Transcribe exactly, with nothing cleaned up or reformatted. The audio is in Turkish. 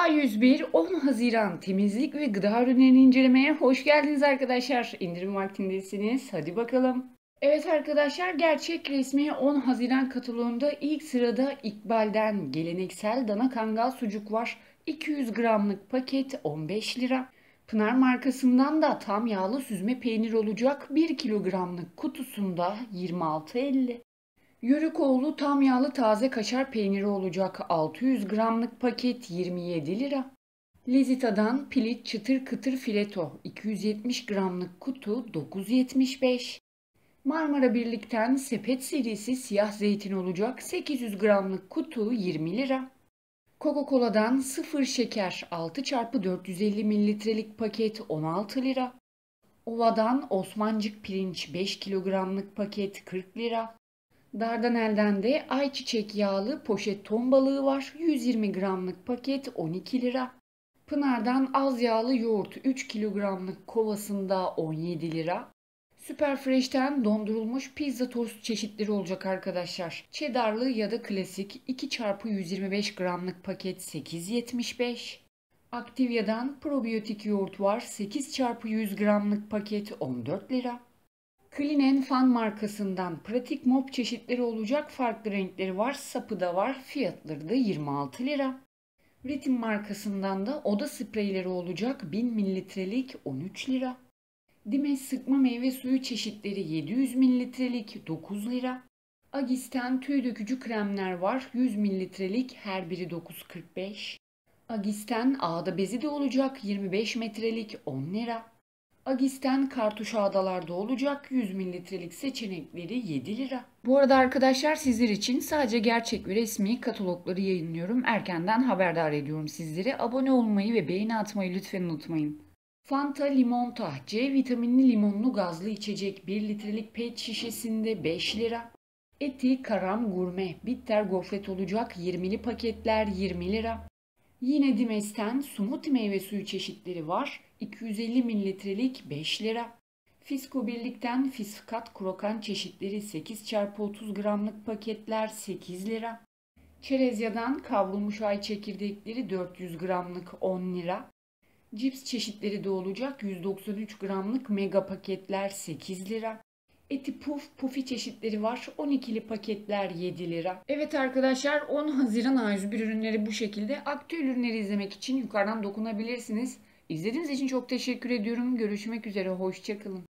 A yüz bir on Haziran temizlik ve gıda ürünlerini incelemeye hoş geldiniz arkadaşlar. İndirim vaktindesiniz. Hadi bakalım. Evet arkadaşlar, gerçek resmi on Haziran kataloğunda ilk sırada İkbal'den geleneksel dana kangal sucuk var. iki yüz gramlık paket on beş lira. Pınar markasından da tam yağlı süzme peynir olacak bir kilogramlık kutusunda yirmi altı elli. Yörükoğlu tam yağlı taze kaşar peyniri olacak altı yüz gramlık paket yirmi yedi lira. Lezita'dan pilit çıtır kıtır fileto iki yüz yetmiş gramlık kutu dokuz yetmiş beş. Marmara Birlik'ten sepet serisi siyah zeytin olacak sekiz yüz gramlık kutu yirmi lira. Coca-Cola'dan sıfır şeker altı çarpı dört yüz elli mililitrelik paket on altı lira. Ova'dan Osmancık pirinç beş kilogramlık paket kırk lira. Dardanel'den de ayçiçek yağlı poşet ton balığı var. yüz yirmi gramlık paket on iki lira. Pınar'dan az yağlı yoğurt üç kilogramlık kovasında on yedi lira. Superfresh'ten dondurulmuş pizza tost çeşitleri olacak arkadaşlar. Cheddarlı ya da klasik iki çarpı yüz yirmi beş gramlık paket sekiz yetmiş beş. Activia'dan probiyotik yoğurt var. sekiz çarpı yüz gramlık paket on dört lira. Clean Fan markasından pratik mop çeşitleri olacak, farklı renkleri var, sapı da var, fiyatları da yirmi altı lira. Ritim markasından da oda spreyleri olacak bin mililitrelik on üç lira. Dimes sıkma meyve suyu çeşitleri yedi yüz mililitrelik dokuz lira. Agis'ten tüy dökücü kremler var, yüz mililitrelik her biri dokuz kırk beş. Agis'ten ağda bezi de olacak yirmi beş metrelik on lira. Agis'ten kartuş ağdalarda olacak yüz mililitrelik seçenekleri yedi lira. Bu arada arkadaşlar, sizler için sadece gerçek ve resmi katalogları yayınlıyorum. Erkenden haberdar ediyorum sizleri. Abone olmayı ve beğeni atmayı lütfen unutmayın. Fanta Limonta C vitaminli limonlu gazlı içecek bir litrelik pet şişesinde beş lira. Eti Karam Gurme bitter gofret olacak yirmili paketler yirmi lira. Yine Dimes'ten smoothie meyve suyu çeşitleri var. iki yüz elli mililitrelik beş lira. Fisko Birlik'ten Fiskat krokan çeşitleri sekiz çarpı otuz gramlık paketler sekiz lira. Çerezya'dan kavrulmuş ay çekirdekleri dört yüz gramlık on lira. Cips çeşitleri de olacak yüz doksan üç gramlık mega paketler sekiz lira. Eti puf, pufi çeşitleri var. on ikili paketler yedi lira. Evet arkadaşlar, on Haziran A yüz bir ürünleri bu şekilde. Aktüel ürünleri izlemek için yukarıdan dokunabilirsiniz. İzlediğiniz için çok teşekkür ediyorum. Görüşmek üzere. Hoşça kalın.